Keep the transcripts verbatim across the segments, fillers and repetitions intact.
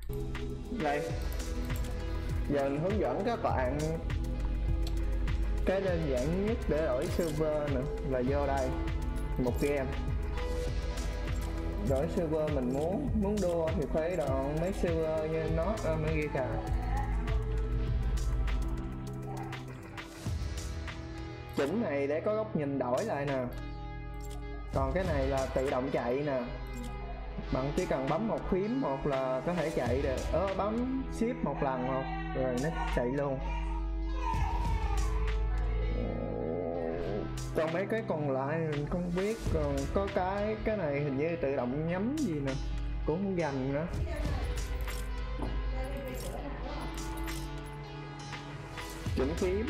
Đây, giờ mình hướng dẫn các bạn cái đơn giản nhất để đổi server nữa là vô đây một game. Đổi server mình muốn muốn đua thì phải đoạn mấy server như nó mấy ghi cả. Chỉnh này để có góc nhìn đổi lại nè. Còn cái này là tự động chạy nè. Bạn chỉ cần bấm một phím một là có thể chạy được. Ơ bấm shift một lần một rồi nó chạy luôn. Còn mấy cái còn lại mình không biết. Còn có cái cái này hình như tự động nhắm gì nè, cũng không dành nữa. Chỉnh phím.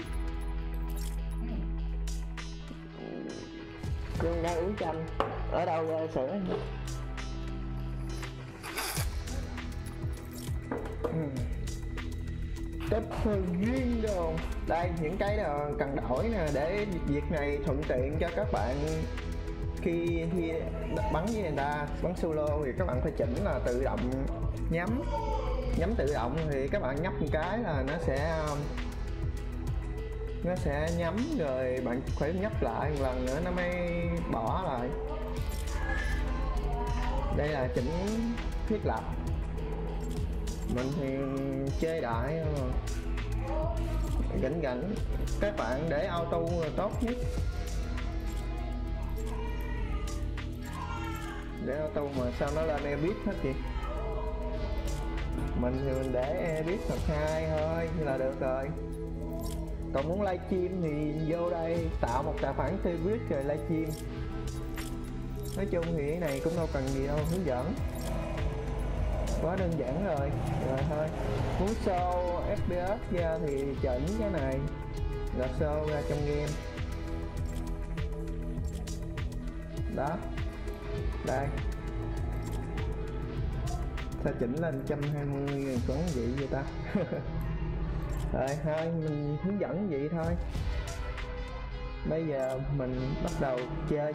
Cưng đang uống chanh. Ở đâu ra sữa? Tiếp riêng đồ. Đây những cái nào cần đổi nè, để việc này thuận tiện cho các bạn khi khi bắn với người ta, bắn solo thì các bạn phải chỉnh là tự động nhắm. Nhắm tự động thì các bạn nhấp một cái là nó sẽ nó sẽ nhắm, rồi bạn phải nhấp lại một lần nữa nó mới bỏ lại. Đây là chỉnh thiết lập. Mình thì chơi đại mà gỉnh gỉnh. Các bạn để auto là tốt nhất, để auto mà sao nó lên ebit hết vậy. Mình thì mình để ebit thật hai thôi là được rồi. Còn muốn livestream thì vô đây tạo một tài khoản Twitch rồi livestream. Nói chung thì cái này cũng đâu cần gì đâu, hướng dẫn quá đơn giản rồi. Rồi thôi, muốn show ép pê ét ra thì chỉnh cái này là show ra trong game đó. Đây sao chỉnh lên một trăm hai mươi có gì vậy ta. Rồi thôi mình hướng dẫn vậy thôi. Bây giờ mình bắt đầu chơi.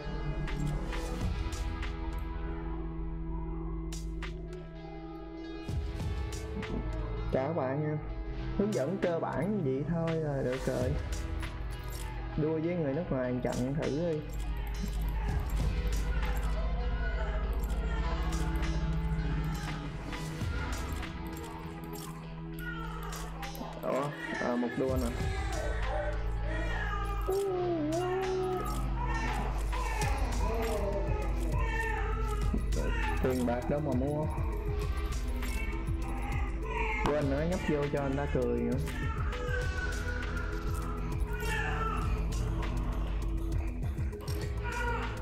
Chào các bạn nha. Hướng dẫn cơ bản vậy thôi là được rồi. Đua với người nước ngoài chặn thử đi. Ủa, à, một đua nè. Tiền bạc đâu mà mua. Quên nữa, nhấp vô cho anh ta cười nữa.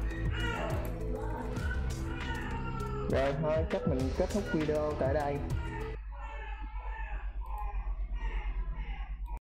Rồi thôi chắc mình kết thúc video tại đây.